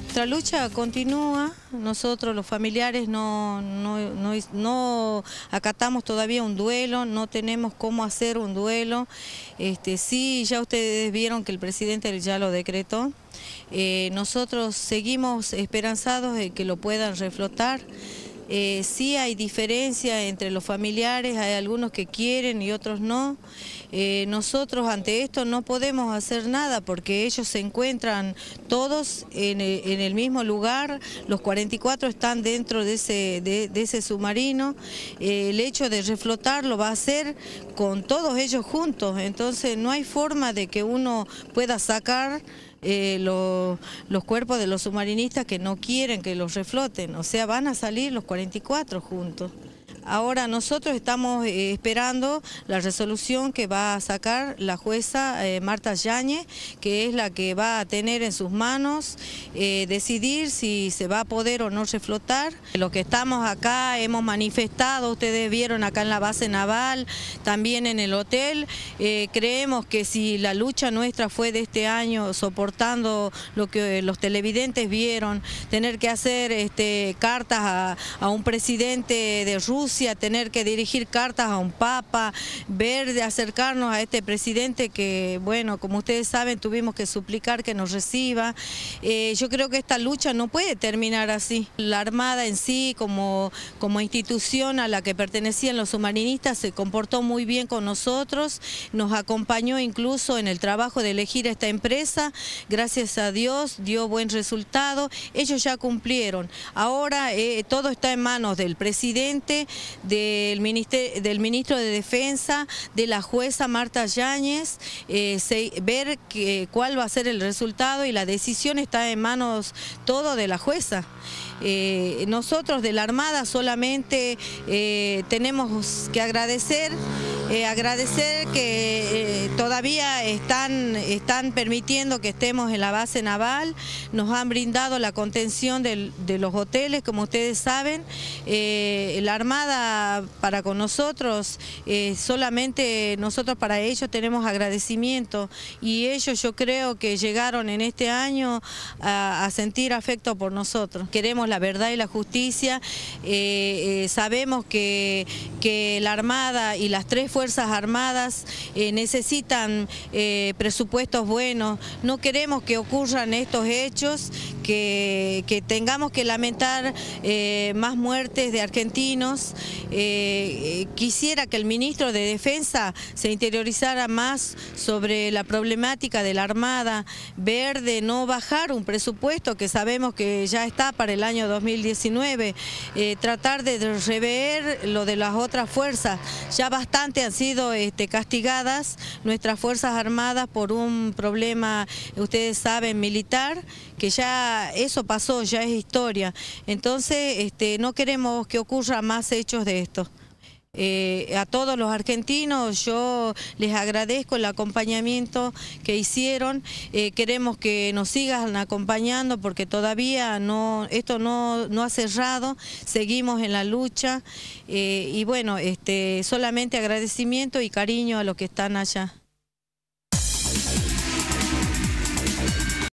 Nuestra lucha continúa, nosotros los familiares no acatamos todavía un duelo, no tenemos cómo hacer un duelo. Sí, ya ustedes vieron que el presidente ya lo decretó. Nosotros seguimos esperanzados de que lo puedan reflotar. Sí hay diferencia entre los familiares, hay algunos que quieren y otros no. Nosotros ante esto no podemos hacer nada porque ellos se encuentran todos en el mismo lugar, los 44 están dentro de ese submarino. El hecho de reflotarlo va a ser con todos ellos juntos, entonces no hay forma de que uno pueda sacar los cuerpos de los submarinistas que no quieren que los refloten, o sea, van a salir los 44 juntos. Ahora nosotros estamos esperando la resolución que va a sacar la jueza Marta Yáñez, que es la que va a tener en sus manos decidir si se va a poder o no reflotar. Los que estamos acá hemos manifestado, ustedes vieron acá en la base naval, también en el hotel, creemos que si la lucha nuestra fue de este año soportando lo que los televidentes vieron, tener que hacer cartas a un presidente de Rusia, tener que dirigir cartas a un papa, de acercarnos a este presidente que, bueno, como ustedes saben, tuvimos que suplicar que nos reciba. Yo creo que esta lucha no puede terminar así. La Armada en sí, como institución a la que pertenecían los submarinistas, se comportó muy bien con nosotros, nos acompañó incluso en el trabajo de elegir a esta empresa, gracias a Dios dio buen resultado, ellos ya cumplieron. Ahora todo está en manos del presidente, del ministro de Defensa, de la jueza Marta Yáñez, ver cuál va a ser el resultado, y la decisión está en manos todo de la jueza. Nosotros de la Armada solamente tenemos que agradecer que todavía están permitiendo que estemos en la base naval, nos han brindado la contención de los hoteles, como ustedes saben. La Armada para con nosotros, solamente nosotros para ellos tenemos agradecimiento, y ellos yo creo que llegaron en este año a sentir afecto por nosotros. Queremos la verdad y la justicia, sabemos que la Armada y las tres Fuerzas Armadas necesitan presupuestos buenos. No queremos que ocurran estos hechos, que tengamos que lamentar más muertes de argentinos. Quisiera que el ministro de Defensa se interiorizara más sobre la problemática de la Armada, ver de no bajar un presupuesto que sabemos que ya está para el año 2019, tratar de rever lo de las otras fuerzas. Ya bastante han sido castigadas nuestras Fuerzas Armadas por un problema, ustedes saben, militar, que ya eso pasó, ya es historia. Entonces no queremos que ocurra más hechos de esto. A todos los argentinos yo les agradezco el acompañamiento que hicieron, queremos que nos sigan acompañando porque todavía esto no ha cerrado, seguimos en la lucha, y bueno, solamente agradecimiento y cariño a los que están allá.